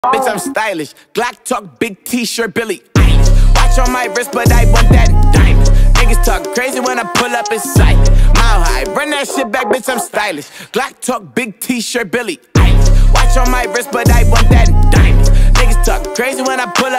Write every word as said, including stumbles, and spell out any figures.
Bitch, I'm stylish. Glock talk, big t-shirt, Billy Eilish. Watch on my wrist, but I want that diamond. Niggas talk crazy when I pull up in sight. Mile high, run that shit back, bitch, I'm stylish. Glock talk, big t-shirt, Billy Eilish. Watch on my wrist, but I want that diamond. Niggas talk crazy when I pull up.